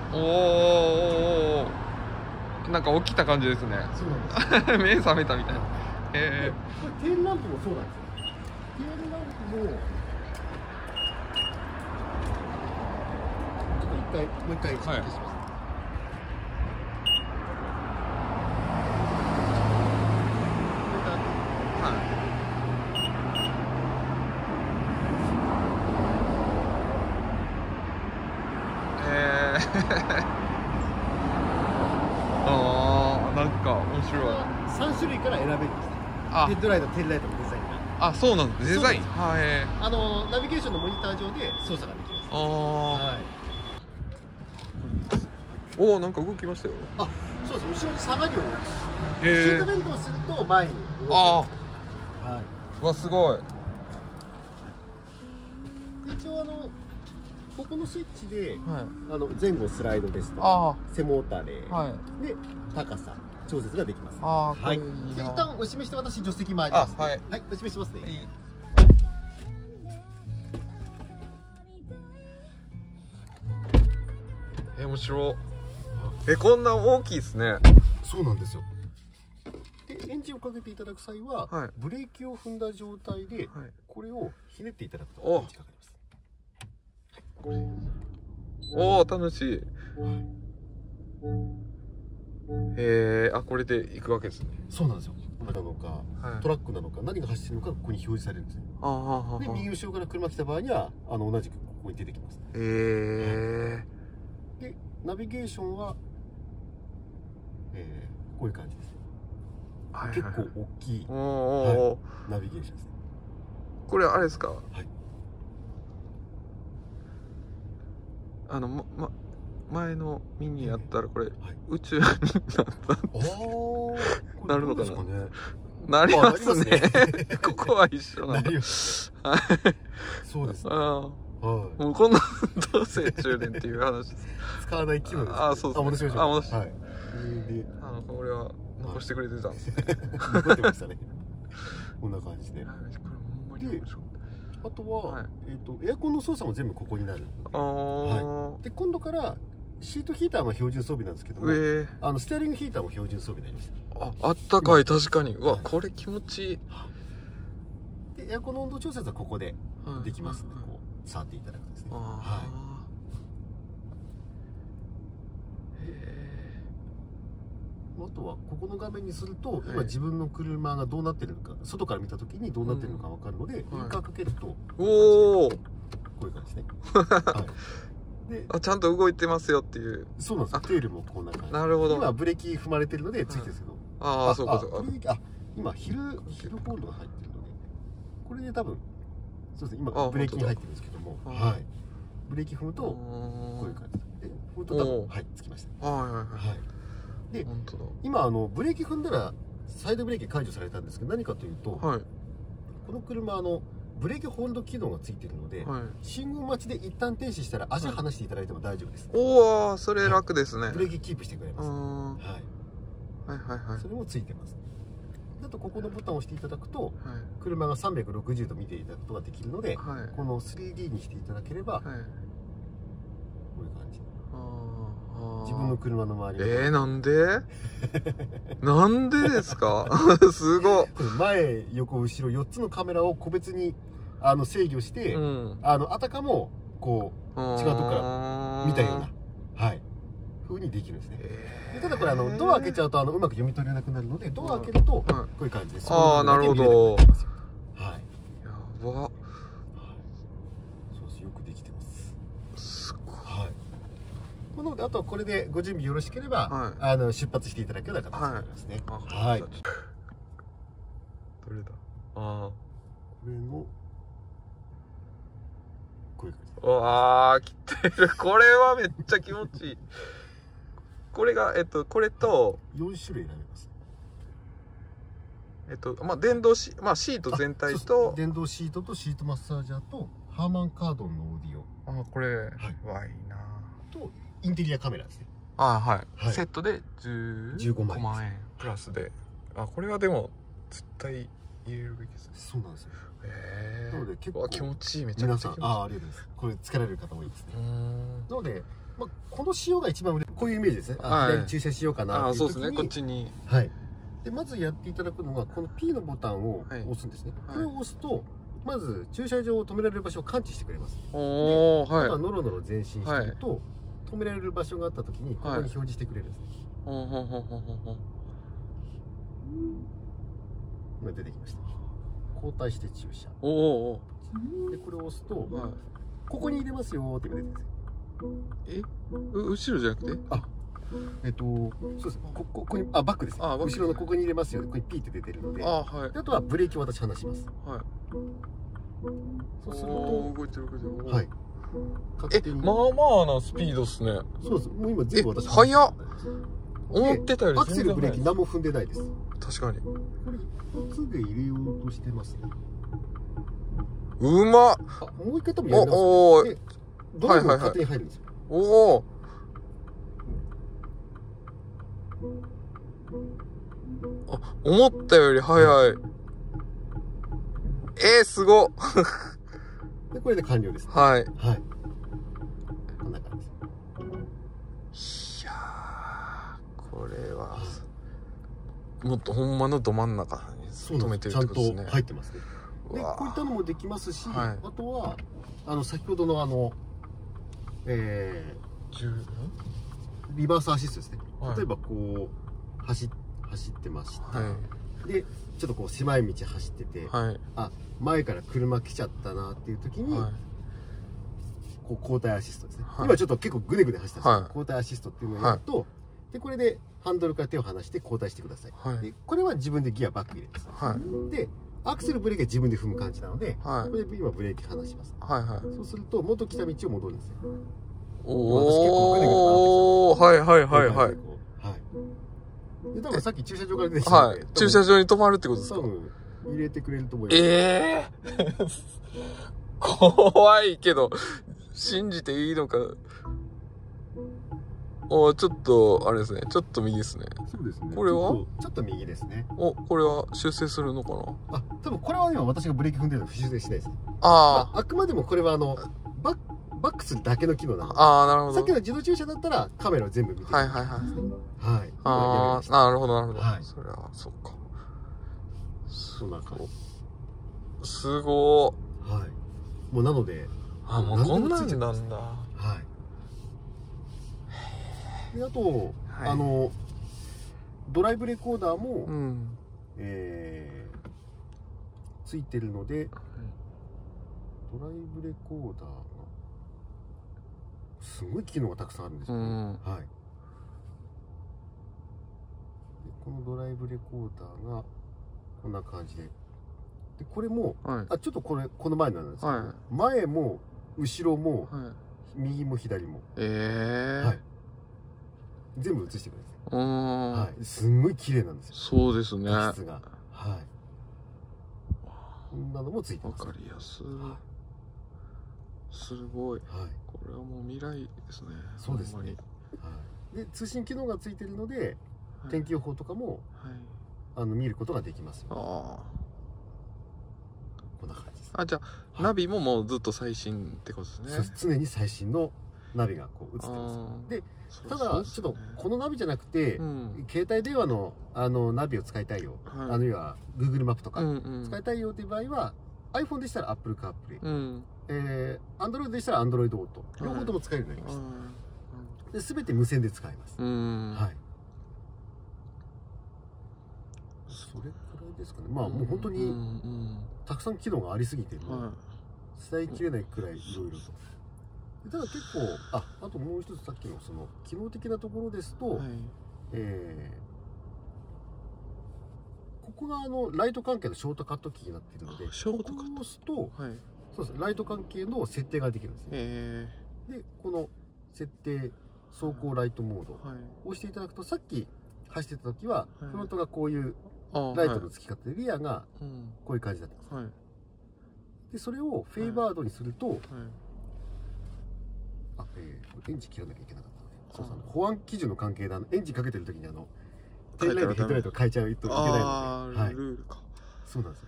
おお、なんか起きた感じですね。 そうなんです。 目覚めたみたいな。 これテールランプもそうなんですよ。テールランプもちょっともう一回消します。 ああ、なんか面白い。 3種類から選べるんですね。ヘッドライト、テールライトのデザインが。 あ、そうなんです。デザイン。はい。 ナビゲーションのモニター上で操作ができます。はい。 おお、なんか動きましたよ。 あ、そうです。後ろに下がるようになる。シートベルトをすると前に動く。 ああ。はい。 うわ、すごい。 一応ここのスイッチで、 はい、 前後スライドですとか、背もたれ、はい、で高さ調節ができます。はい。で一旦お示して私助手席回ります、ね。はい。はい、お示しますね。 面白い。こんな大きいですね。 そうなんですよ。でエンジンをかけていただく際は、はい、ブレーキを踏んだ状態で、はい、これをひねっていただくとエンジンかかります。 おお、楽しい。あ、これで行くわけですね。 そうなんですよ。なのか、はい、トラックなのか、何が走ってるのか、ここに表示されるんですね。で、右後ろから車来た場合には、同じくここに出てきます。で、ナビゲーションは、こういう感じですね。結構大きい、はい、ナビゲーションですね。 これあれですか。はい。前のミニやったらこれ、はい、宇宙になったなるのかな。なりますね。ここは一緒なんだ。 そうですね。 もうこんなどうせ充電っていう話です。 使わない機能です。 あ、そうですね。 戻しましょう。戻し。はい。 これは残してくれてたんですね。 残ってましたね。こんな感じで。あとは、エアコンの操作も全部ここになる。はい。で、今度からシートヒーターも標準装備なんですけども、ステアリングヒーターも標準装備になります。 あったかい、確かに。うわ、これ気持ちいい。 で、エアコンの温度調節はここでできますので、こう触っていただくんですね。はい。あとはここの画面にすると、今自分の車がどうなってるのか、外から見た時にどうなってるのか分かるので、ウインカーかけると、おお、こういう感じですね。 ちゃんと動いてますよっていう。 そうなんですよ。テールもこんな感じ。 なるほど。 今ブレーキ踏まれてるのでついてるんですけど。 ああ、そうかそうか。 今ヒルホールドが入ってるので、これで多分そうですね。今ブレーキに入ってるんですけども、はい。ブレーキ踏むとこういう感じで、踏むと多分はいつきました。はいはいはい。で、今ブレーキ踏んだらサイドブレーキ解除されたんですけど、何かというと、この車ブレーキホールド機能がついているので、信号待ちで一旦停止したら足離していただいても大丈夫です。 おお、それ楽ですね。 ブレーキキープしてくれます。はいはいはい。それもついてます。あとここのボタンを押していただくと、車が360度見ていただくことができるので、この 3D にしていただければ、こういう感じ。自分の車の周り。 なんでなんでですか。すごい。 前横後ろ4つのカメラを個別に制御して、あたかもこう違うとこから見たような、はい風にできるんですね。ただこれドア開けちゃうとうまく読み取れなくなるので、ドア開けるとこういう感じです。 ああ、なるほど。はい。 やば。そうです。よくできてます。すごい。はい。なのであとはこれでご準備よろしければ、出発していただくような形になりますね。はい。どれだ。これのこういう感じ。 わあ、来てる。これはめっちゃ気持ちいい。これがこれと 4種類選べます。 電動シート全体と電動シートとシートマッサージャーとハーマンカードンのオーディオ。 これはいいな。 とインテリアカメラですね。 はい。セットで15万円プラスで。これはでも絶対入れるべきです。 そうなんですよ。なので結構気持ちいい。めちゃくちゃ気持ちいい。 ありがとうございます。これつけられる方多いですね。なのでまあ、この仕様が一番売れる、こういうイメージですね。左駐車しようかなっていう時に、 そうですね、こっちに。 はい。で、まずやっていただくのが、この P のボタンを押すんですね。これを押すと、まず駐車場を止められる場所を感知してくれます。おー、はい。あとはノロノロ前進してると、止められる場所があった時に、ここに表示してくれるんですね。今出てきました。交代して駐車。おお。で、これを押すと、ここに入れますよって出てくるんですよ。 後ろじゃなくて？ そうです。ここに、バックですね。後ろのここに入れますよ。ここにピーって出てるので。あとはブレーキを私離します。はい。そうすると、 動いてる。 はい。 まあまあなスピードっすね。 そうです。もう今全部私。 早っ。思ってたよりアクセルブレーキ何も踏んでないです。 確かに。 これ、すぐ入れようとしてますね。 うまっ。 もう一回多分やり直す。ドライブが勝手に入るんですよ。 おお。思ったより早い。すごっ。 で、これで完了です。 はい。 はい。こんな感じです。 いやー、これは、もっとほんまのど真ん中に止めてるってことですね。 ちゃんと入ってますね。で、こういったのもできますし、あとは、先ほどのリバースアシストですね。例えばこう、走ってました。で、ちょっとこう狭い道走ってて、前から車来ちゃったなっていう時に、こう交代アシストですね。今ちょっと結構グネグネ走ったんですけど、交代アシストっていうのをやると、で、これでハンドルから手を離して交代してください。で、これは自分でギアバック入れます。で、アクセルブレーキは自分で踏む感じなので、これで今ブレーキ離します。そうすると、元来た道を戻るんですよ。 おー、はい。 で、多分さっき駐車場から出てきたんで、 駐車場に止まるってことですか？ 多分入れてくれると思います。 怖いけど、信じていいのか。ちょっと、あれですね。ちょっと右ですね。 そうですね。 これはちょっと右ですね。 これは修正するのかな？ 多分これは今私がブレーキ踏んでるの修正しないですね。あくまでもこれはバックするだけの機能なので。なるほど。さっきの自動駐車だったらカメラを全部見てる。はい。なるほど。それは、そっか。 そんな感じ。すごー。はい。もうなので。 もうこんなんなんだ。 はい。で、あと、ドライブレコーダーも、ついてるので、ドライブレコーダーが、すごい機能がたくさんあるんですよ。はい。このドライブレコーダーが、こんな感じで。で、これも、ちょっとこの前なんですけど、前も、後ろも、右も左も。はい。全部映してくれるんです。はい。すんごい綺麗なんですよ。 そうですね。 画質が。はい。こんなのもついてます。 わかりやすい。すごい。はい。これはもう未来ですね。 そうですね。で、通信機能がついてるので、天気予報とかも、見ることができます。こんな感じです。 じゃあ、ナビももうずっと最新ってことですね。 そうです。常に最新のナビがこう映ってます。で、ただ、ちょっとこのナビじゃなくて、携帯電話のナビを使いたいよ。要は Google マップとか使いたいよっていう場合は、iPhone でしたら Apple CarPlay。Android でしたら Android Auto。両方とも使えるようになりました。で、全て無線で使えます。はい。それくらいですかね。まあもう本当にたくさん機能がありすぎて伝えきれないくらいいろいろと。ただ結構あともう一つさっきのその機能的なところですと、ここがライト関係のショートカットキーになっているので、ここを押すと、そうです、ライト関係の設定ができるんですね。でこの設定走行ライトモードを押していただくと、さっき走ってた時はフロントがこういうライトのつき方で、リアがこういう感じだったんです。でそれをフェイバードにすると、エンジン切らなきゃいけなかったので、保安基準の関係でエンジンかけてる時にテールライトヘッドライト変えちゃうといけないので、ルールか。そうなんですよ。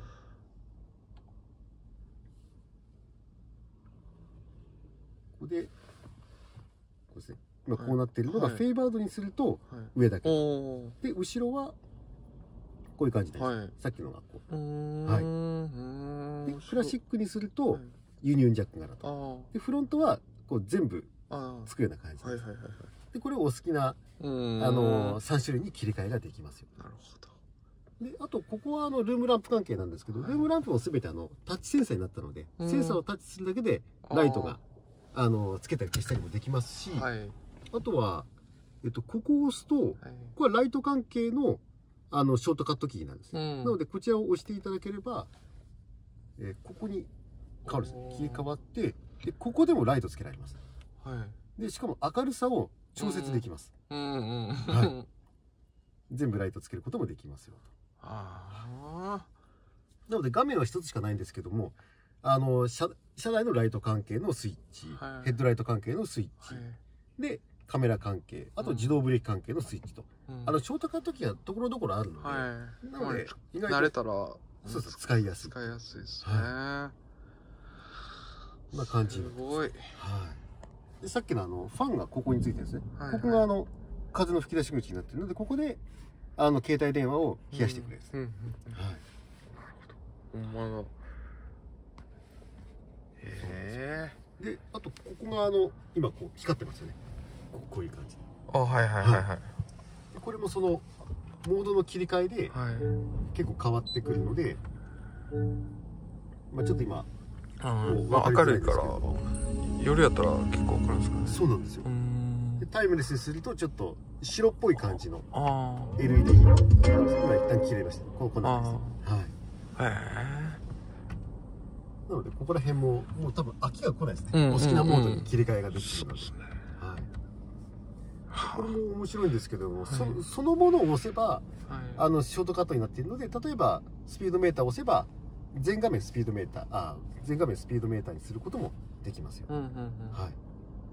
ここでうですね、今こうなってるのがフェイバードにすると上だけで、後ろはこういう感じです。さっきのがこう。はい。でクラシックにするとユニオンジャックがあると。でフロントはこう全部つくような感じです。でこれをお好きな3種類に切り替えができますよ。なるほど。であとここはルームランプ関係なんですけど、ルームランプも全てタッチセンサーになったので、センサーをタッチするだけでライトがつけたり消したりもできますし、あとはここを押すとこれはライト関係のショートカットキーなんですよ。なのでこちらを押していただければ、ここに変わるんですね。切り替わって、でここでもライトつけられます。でしかも明るさを調節できます。全部ライトつけることもできますよ。なので画面は一つしかないんですけども、車内のライト関係のスイッチ、ヘッドライト関係のスイッチ、でカメラ関係、あと自動ブレーキ関係のスイッチと、ショートカットキーがところどころあるので、なので意外と慣れたらそう使いやすい。 使いやすいですね。 こんな感じ。 すごい。 でさっきのファンがここについてるんですね。ここが風の吹き出し口になってるので、ここで携帯電話を冷やしてくれるんです。はい。なるほど。ほんまだ。 で、あとここが今こう光ってますよね。こういう感じ。これもそのモードの切り替えで結構変わってくるので、まあちょっと今明るいから夜やったら結構明るいですかね。 そうなんですよ。タイムレスにするとちょっと白っぽい感じの LED 今一旦切れました。こんな感じです。はい。なのでここら辺もう多分飽きが来ないですね。お好きなモードに切り替えができるので。これも面白いんですけども、そのものを押せばショートカットになっているので、例えばスピードメーターを押せば全画面スピードメーターにすることもできますよ。はい。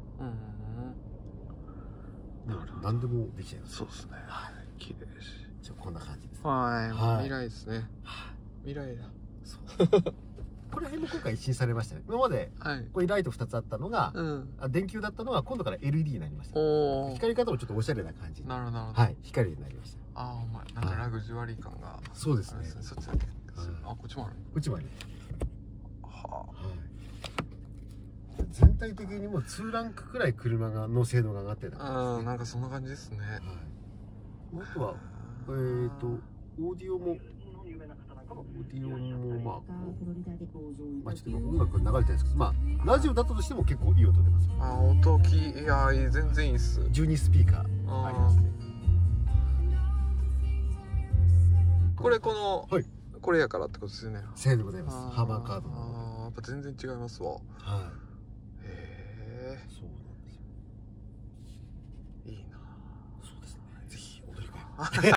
何でもできちゃいます。 そうですね。綺麗です。 こんな感じです。 未来ですね。未来だ。 これ辺も今回一新されましたね。今までこれライト2つあったのが電球だったのが今度から LED になりました。光り方もちょっとおしゃれな感じ。 なるほど。 はい、光になりました。 お前なんかラグジュアリー感が。 そうですね。 そっちだけ。こっちもある。 こっちもある。全体的にもう2ランクくらい車の性能が上がってる。 なんかそんな感じですね。 あとはオーディオもまあちょっと今音楽流れてないですけど、まあラジオだったとしても結構いい音出ます。 いや全然いいっす。 12スピーカーありますね。 これこれやからってことですよね。 そうでございます。ハーマーカードの。やっぱ全然違いますわ。 そうなんですよ。いいな。そうですね。ぜひお乗り換え。